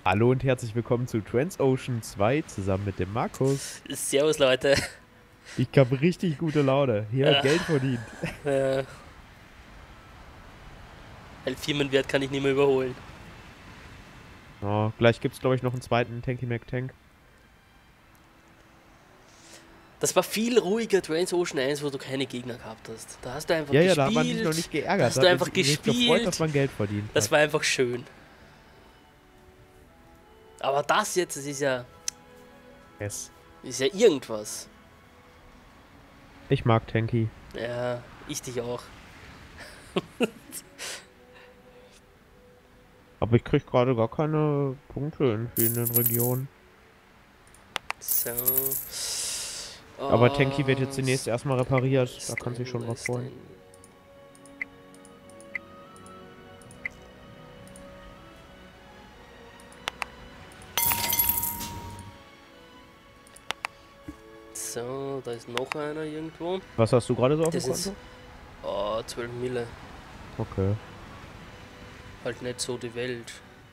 Hallo und herzlich willkommen zu Transocean 2 zusammen mit dem Markus. Servus, Leute. Ich habe richtig gute Laune. Hier wird Äh, Geld verdient. äh, Ein Firmenwert kann ich nicht mehr überholen. Oh, gleich gibt es, glaube ich, noch einen zweiten Tanky McTank. Das war viel ruhiger Trains Ocean 1, wo du keine Gegner gehabt hast. Da hast du einfach Ja, ja, da hat man sich noch gespielt. nicht Da geärgert. Da hast du hat man einfach sich gefreut, dass gespielt. man Geld verdient Das hat. war einfach schön. Aber das jetzt, das Yes. ist ja irgendwas. Ich mag Tanky. Ja, ich dich auch. Aber ich krieg gerade gar keine Punkte in vielen Regionen. So. Aber Tanky wird jetzt Oh, demnächst erstmal repariert. Da kann sich Western, schon was freuen. Western. So, da ist noch einer irgendwo. Was hast du gerade so auf dem Das ist Konto? 12 Mille. Okay. Halt nicht so die Welt.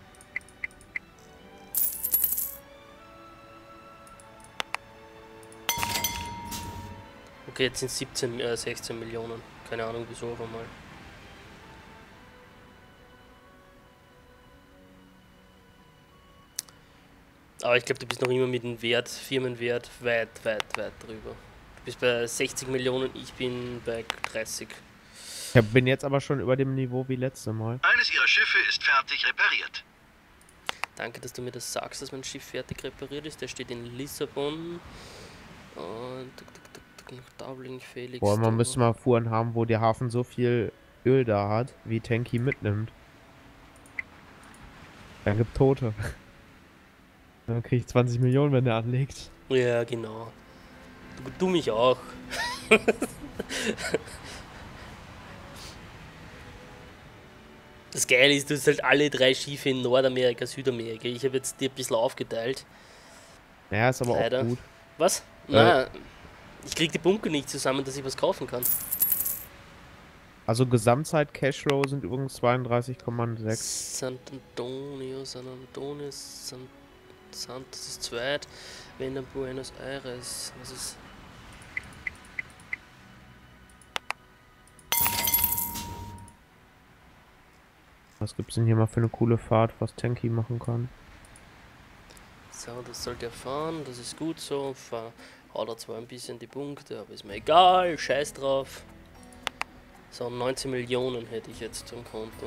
Okay, jetzt sind 16 Millionen. Keine Ahnung wieso, aber mal. Aber ich glaube, du bist noch immer mit dem Wert, Firmenwert, weit, weit, weit drüber. Du bist bei 60 Millionen, ich bin bei 30. Bin jetzt aber schon über dem Niveau wie letzte Mal. Eines Ihrer Schiffe ist fertig repariert. Danke, dass du mir das sagst, dass mein Schiff fertig repariert ist. Der steht in Lissabon. Und nach Dublin, Felix. Boah, man müsste mal Fuhren haben, wo der Hafen so viel Öl da hat, wie Tanky mitnimmt. Dann gibt Tote. Dann krieg ich 20 Millionen, wenn der anlegt. Ja, genau. Du mich auch. Das Geile ist, du hast halt alle drei Schiffe in Nordamerika, Südamerika. Ich habe jetzt die ein bisschen aufgeteilt. Naja, ist aber Leider. auch gut. Was? Na, ich krieg die Punkte nicht zusammen, dass ich was kaufen kann. Also Gesamtzeit Cashflow sind übrigens 32,6. San Antonio, Santos ist zweit. Wenn Buenos Aires. Was ist. Was gibt's denn hier mal für eine coole Fahrt, was Tanky machen kann? So, das sollte er fahren, das ist gut so. Haut er zwar ein bisschen die Punkte, aber ist mir egal, scheiß drauf. So, 19 Millionen hätte ich jetzt am Konto.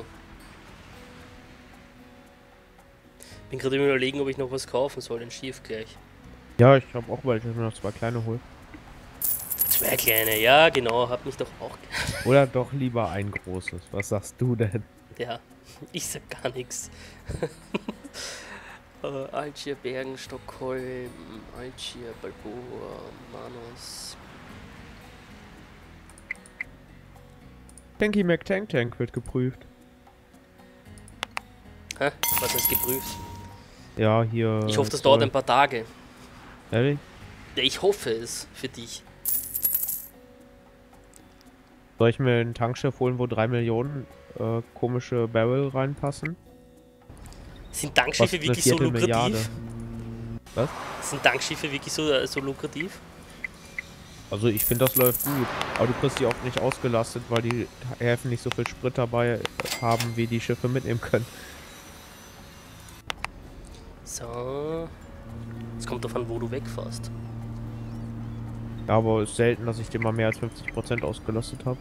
Bin gerade überlegen, ob ich noch was kaufen soll, ein Schiff gleich. Ja, ich habe auch, weil ich mir noch zwei kleine hole. Zwei kleine, ja genau, hab mich doch auch. Oder doch lieber ein großes. Was sagst du denn? Ja, ich sag gar nichts. Algier, Bergen, Stockholm, Algier, Balboa, Manos. Tanky McTank wird geprüft. Hä? Was heißt geprüft? Ja, hier. Ich hoffe, das dauert ein paar Tage. Ehrlich? Ja, ich hoffe es für dich. Soll ich mir ein Tankschiff holen, wo 3 Millionen komische Barrel reinpassen? Sind Tankschiffe Kostet eine wirklich so Viertelmilliarde. lukrativ? Was? Sind Tankschiffe wirklich so lukrativ? Also ich finde, das läuft gut. Aber du kriegst die auch nicht ausgelastet, weil die Häfen nicht so viel Sprit dabei haben, wie die Schiffe mitnehmen können. So. Es kommt davon, wo du wegfährst. Ja, aber es ist selten, dass ich dir mal mehr als 50% ausgelastet habe.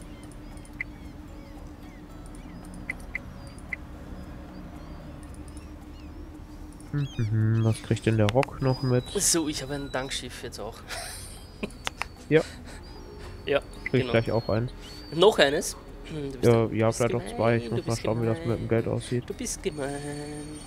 Was kriegt denn der Rock noch mit? So, ich habe ein Tankschiff jetzt auch. Ja, Ja, krieg ich genau. gleich auch eins. Noch eines. Du bist Ja, bist vielleicht auch zwei. Ich gemein, du muss mal bist schauen, wie das mit dem gemein. Geld aussieht. Du bist gemein.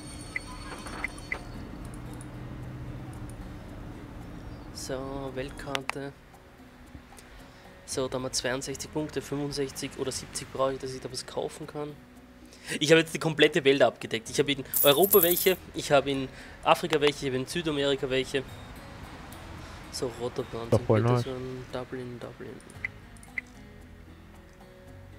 So, Weltkarte. So, da haben wir 62 Punkte, 65 oder 70 brauche ich, dass ich da was kaufen kann. Ich habe jetzt die komplette Welt abgedeckt. Ich habe in Europa welche, ich habe in Afrika welche, ich habe in Südamerika welche. So, Rotterdam, Doch St. voll nice. Petersburg, Dublin.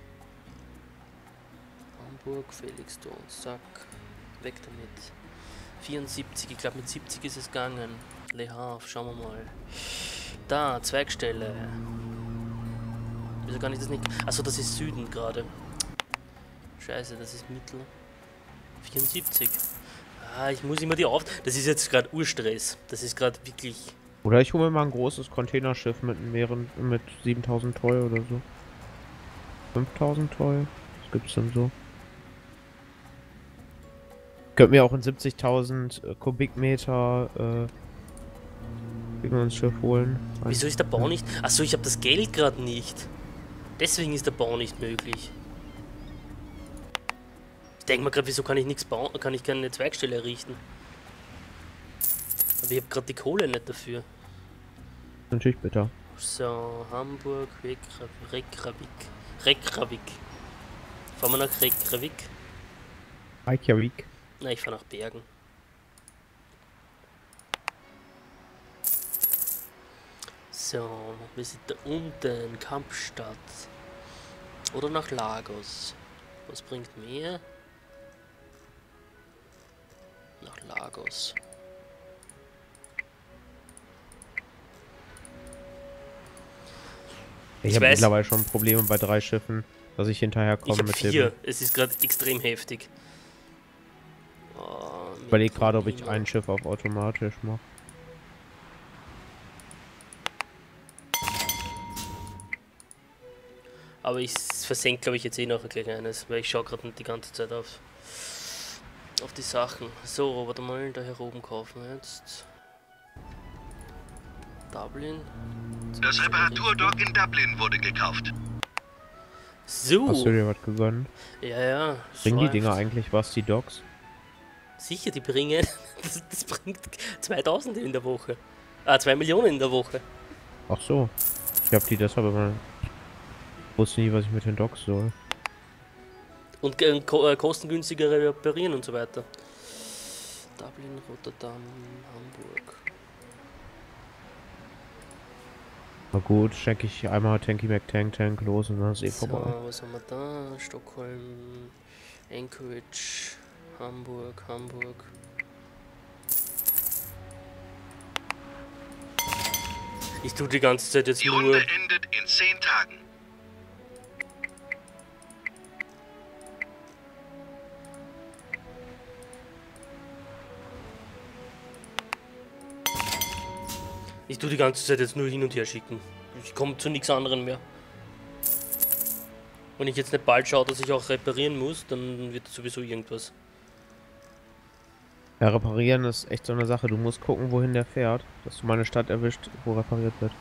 Hamburg, Felixstowe, zack, weg damit. 74, ich glaube mit 70 ist es gegangen. Le Havre, schauen wir mal. Da, Zweigstelle. Wieso kann ich das nicht? Achso, das ist Süden gerade. Scheiße, das ist Mittel. 74. Ah, ich muss immer die auf... Das ist jetzt gerade Urstress. Das ist gerade wirklich... Oder ich hole mir mal ein großes Containerschiff mit 7000 Toll oder so. 5000 Toll. Was gibt's denn so? Könnt mir auch ein 70.000 Kubikmeter ins Schiff holen. Wieso ist der Bau nicht... Achso, ich habe das Geld gerade nicht. Deswegen ist der Bau nicht möglich. Ich denke mal gerade, wieso kann ich nichts bauen? Kann ich keine Zweigstelle errichten? Aber ich habe gerade die Kohle nicht dafür. Natürlich bitter. So, Hamburg, Reykjavik. Fahren wir nach Reykjavik? Reykjavik. Nein, ich fahre nach Bergen. So, wir sind da unten, Kapstadt. Oder nach Lagos. Was bringt mehr? Nach Lagos. Ich habe mittlerweile schon Probleme bei 3 Schiffen, dass ich hinterher komme mit 4. dem. Es ist gerade extrem heftig. Oh, Ich überlege gerade, ob ich ein Schiff auf automatisch mache. Aber ich versenke, glaube ich, jetzt eh noch gleich eines, weil ich schaue gerade nicht die ganze Zeit auf die Sachen. So, warte mal, da hier oben kaufen wir jetzt. Dublin. Das Reparaturdock in Dublin wurde gekauft. So. Hast du dir was gegönnt? Ja. Bringen die Dinger eigentlich was, die Docks? Sicher, die bringen. Das bringt 2000 in der Woche. 2 Millionen in der Woche. Ach so. Ich hab die deshalb immer. Wusste nie, was ich mit den Docks soll. Und kostengünstigere reparieren und so weiter. Dublin, Rotterdam, Hamburg. Na gut, check ich einmal Tanky McTank los und dann ist eh vorbei. So, was haben wir da? Stockholm, Anchorage, Hamburg. Ich tue die ganze Zeit jetzt Die nur... Runde endet in 10 Tagen. Ich tue die ganze Zeit jetzt nur hin und her schicken. Ich komme zu nichts anderem mehr. Wenn ich jetzt nicht bald schaue, dass ich auch reparieren muss, dann wird sowieso irgendwas. Ja, reparieren ist echt so eine Sache. Du musst gucken, wohin der fährt, dass du mal eine Stadt erwischt, wo repariert wird.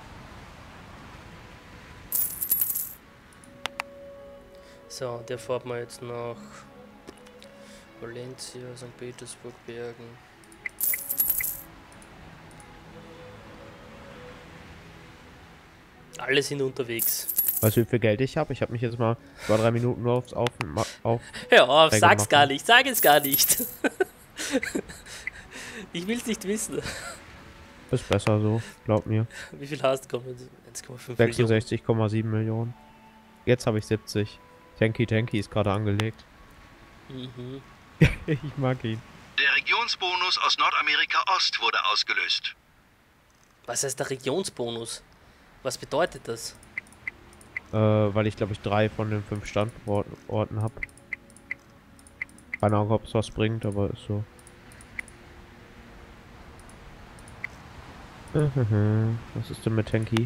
So, der fährt mal jetzt nach Valencia, St. Petersburg, Bergen. Alle sind unterwegs. Weißt du, wie viel Geld ich habe? Ich habe mich jetzt mal 2-3 Minuten nur auf Hör auf, Träger sag's machen. gar nicht, sag es gar nicht. Ich will's nicht wissen. Ist besser so, glaub mir. Wie viel hast du? 1,5 Millionen. 66,7 Millionen. Jetzt habe ich 70. Tanky ist gerade angelegt. Mhm. Ich mag ihn. Der Regionsbonus aus Nordamerika Ost wurde ausgelöst. Was heißt der Regionsbonus? Was bedeutet das? Weil ich glaube ich 3 von den 5 Standorten habe. Keine Ahnung, ob es was bringt, aber ist so. Was ist denn mit Tanky?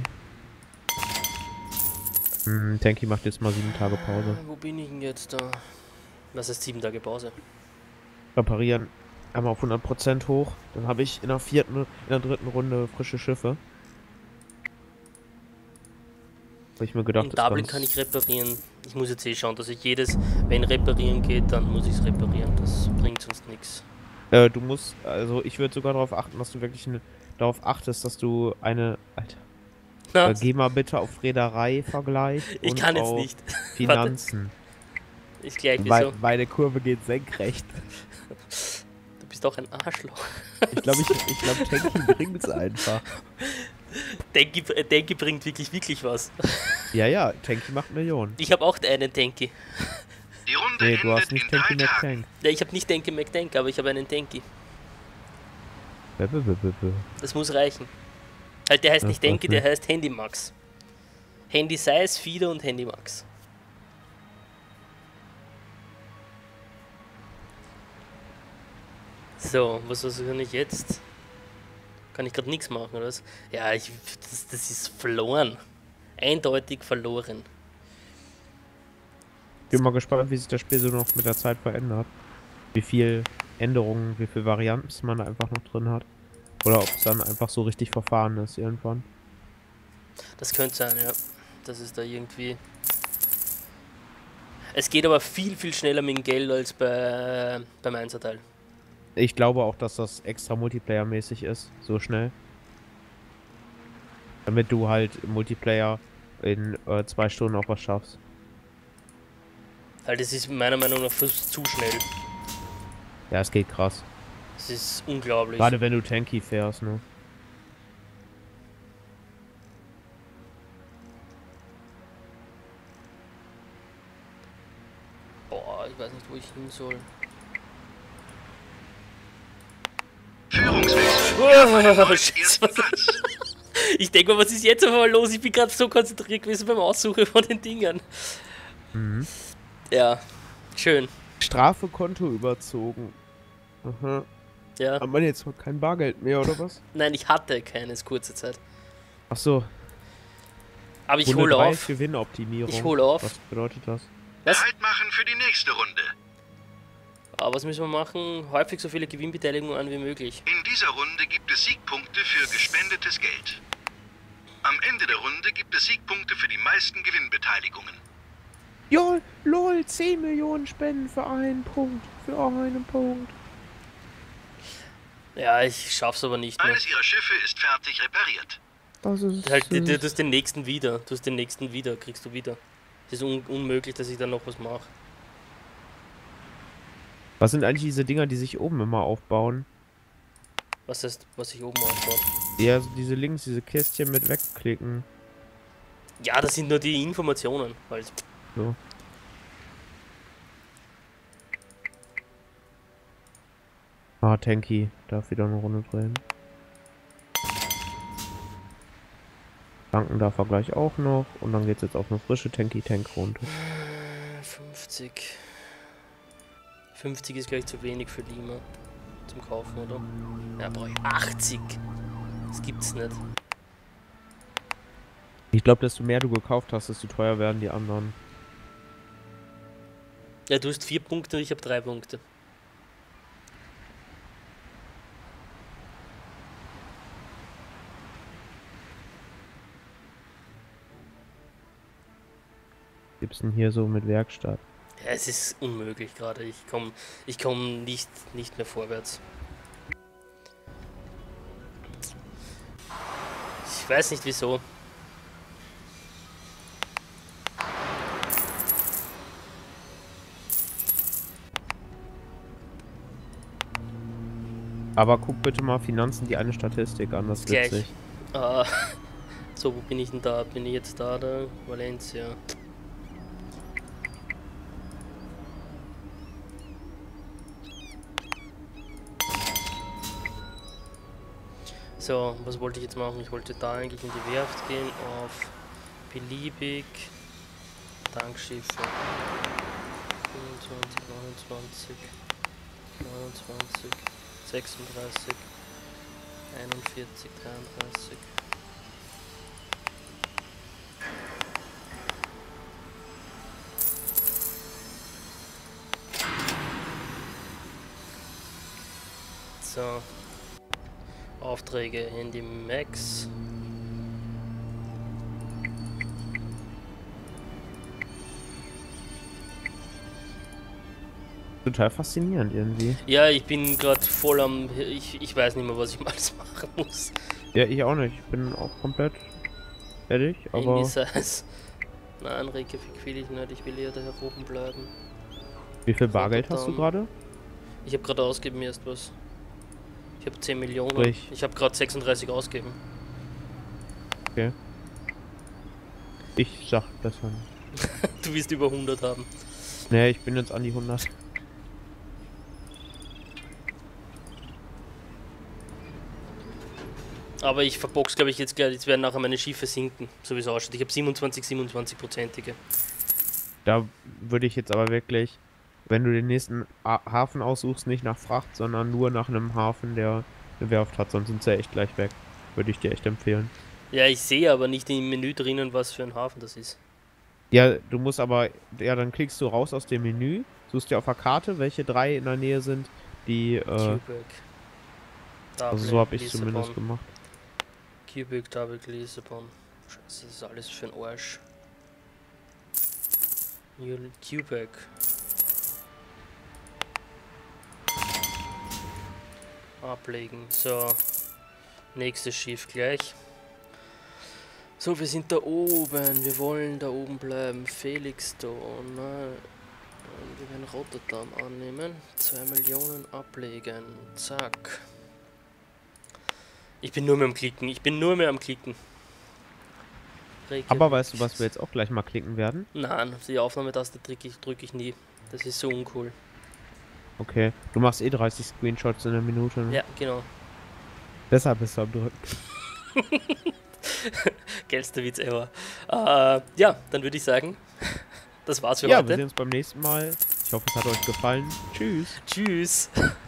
Tanky macht jetzt mal 7 Tage Pause. Wo bin ich denn jetzt da? Was heißt 7 Tage Pause? Reparieren einmal auf 100% hoch. Dann habe ich in der 3. Runde frische Schiffe. Habe ich mir gedacht, In Dublin kann ich reparieren. Ich muss jetzt eh schauen, dass ich jedes, wenn reparieren geht, dann muss ich es reparieren. Das bringt sonst nichts. Du musst, also ich würde sogar darauf achten, dass du wirklich darauf achtest, dass du eine, Alter, geh mal bitte auf Reederei-Vergleich Ich und kann jetzt auf nicht. Finanzen. Ich gleich, Weil wieso? meine Kurve geht senkrecht. Du bist doch ein Arschloch. Ich glaube, Tanky bringt's einfach. Denki bringt wirklich was. Ja, Tanky macht Millionen. Ich habe auch einen Denki. Die Runde Nee, du hast endet nicht in 3 Tanky Tagen. McTank. Ja, ich habe nicht Denki McDank, aber ich habe einen Denki. Das muss reichen. Halt, der heißt Das nicht Denki, passt der nicht. heißt Handymax. Handy Size, Fieder und Handymax. So, was kann ich jetzt? Kann ich gerade nichts machen, oder was? Ja, das ist verloren. Eindeutig verloren. Bin mal gespannt, wie sich das Spiel so noch mit der Zeit verändert. Wie viel Änderungen, wie viel Varianten man da einfach noch drin hat. Oder ob es dann einfach so richtig verfahren ist irgendwann. Das könnte sein, ja. Das ist da irgendwie... Es geht aber viel, viel schneller mit dem Geld als beim Einserteil. Ich glaube auch, dass das extra Multiplayer-mäßig ist, so schnell. Damit du halt im Multiplayer in 2 Stunden auch was schaffst. Weil das ist meiner Meinung nach fast zu schnell. Ja, es geht krass. Das ist unglaublich. Gerade wenn du Tanky fährst, ne? Boah, ich weiß nicht, wo ich hin soll. Führungswechsel. Oh, Scheiße. Platz. Ich denke mal, was ist jetzt einmal los? Ich bin gerade so konzentriert gewesen beim Aussuchen von den Dingern. Mhm. Ja, schön. Strafe Konto überzogen. Aha. Ja. Hat man jetzt kein Bargeld mehr, oder was? Nein, ich hatte keines kurze Zeit. Ach so. Aber ich Runde hole 3 auf. Gewinnoptimierung. Ich hole auf. Was bedeutet das? Was? Halt machen für die nächste Runde. Aber was müssen wir machen? Häufig so viele Gewinnbeteiligungen an wie möglich. In dieser Runde gibt es Siegpunkte für gespendetes Geld. Am Ende der Runde gibt es Siegpunkte für die meisten Gewinnbeteiligungen. Ja, lol, 10 Millionen Spenden für einen Punkt. Für einen Punkt. Ja, ich schaff's aber nicht mehr. Eines ihrer Schiffe ist fertig repariert. Das ist Halt, du hast den nächsten wieder. Du hast den nächsten wieder, kriegst du wieder. Es ist unmöglich, dass ich dann noch was mache. Was sind eigentlich diese Dinger, die sich oben immer aufbauen? Was heißt, was ich oben aufbaut? Ja, so diese links, diese Kästchen mit wegklicken. Ja, das sind nur die Informationen. Halt. So. Ah, Tanky. Darf wieder eine Runde drehen. Tanken darf er gleich auch noch. Und dann geht's jetzt auf eine frische Tanky-Tank-Runde. 50. 50 ist gleich zu wenig für Lima. Zum Kaufen, oder? Ja, brauche ich 80. Das gibt's nicht. Ich glaube, desto mehr du gekauft hast, desto teuer werden die anderen. Ja, du hast 4 Punkte und ich habe 3 Punkte. Gibt's denn hier so mit Werkstatt? Ja, es ist unmöglich gerade. Ich komm nicht mehr vorwärts. Ich weiß nicht wieso. Aber guck bitte mal Finanzen, die eine Statistik an, das ist Gleich. witzig. So, wo bin ich denn da? Bin ich jetzt da? Valencia. So, was wollte ich jetzt machen? Ich wollte da eigentlich in die Werft gehen, auf beliebig Tankschiffe. 25, 29, 29, 36, 41, 33. So. Aufträge Handy Max. Total faszinierend irgendwie. Ja, ich bin gerade voll am... Ich weiß nicht mehr, was ich mal alles machen muss. Ja, ich auch nicht. Ich bin auch komplett fertig, aber... Handy Size. Nein, Reykjavik will ich nicht. Ich will eher da oben bleiben. Wie viel Bargeld hast du gerade? Ich habe gerade ausgegeben erst was. Ich habe 10 Millionen. Sprich. Ich habe gerade 36 ausgegeben. Okay. Ich sag besser nicht. Du wirst über 100 haben. Nee, ich bin jetzt an die 100. Aber ich verbox, glaube ich, jetzt werden nachher meine Schiffe sinken, so wie es ausschaut. Ich habe 27-prozentige. Da würde ich jetzt aber wirklich, wenn du den nächsten Hafen aussuchst, nicht nach Fracht, sondern nur nach einem Hafen, der eine Werft hat, sonst sind sie ja echt gleich weg. Würde ich dir echt empfehlen. Ja, ich sehe aber nicht im Menü drinnen, was für ein Hafen das ist. Ja, du musst aber, ja, dann klickst du raus aus dem Menü, suchst dir auf der Karte, welche 3 in der Nähe sind, die, Quebec. also so habe ich zumindest gemacht. Quebec, Dublin, Lissabon. Scheiße, das ist alles für ein Arsch. Quebec. Ablegen. So. Nächstes Schiff gleich. So, wir sind da oben. Wir wollen da oben bleiben. Felixstowe. Wir werden Rotterdam annehmen. 2 Millionen ablegen. Zack. Ich bin nur mehr am Klicken. Aber weißt du, was wir jetzt auch gleich mal klicken werden? Nein, die Aufnahmetaste drücke ich nie. Das ist so uncool. Okay, du machst eh 30 Screenshots in der Minute, ne? Ja, genau. Deshalb bist du am Drücken. Geilster Witz ever. Ja, dann würde ich sagen, das war's für Ja, heute. wir sehen uns beim nächsten Mal. Ich hoffe, es hat euch gefallen. Tschüss. Tschüss.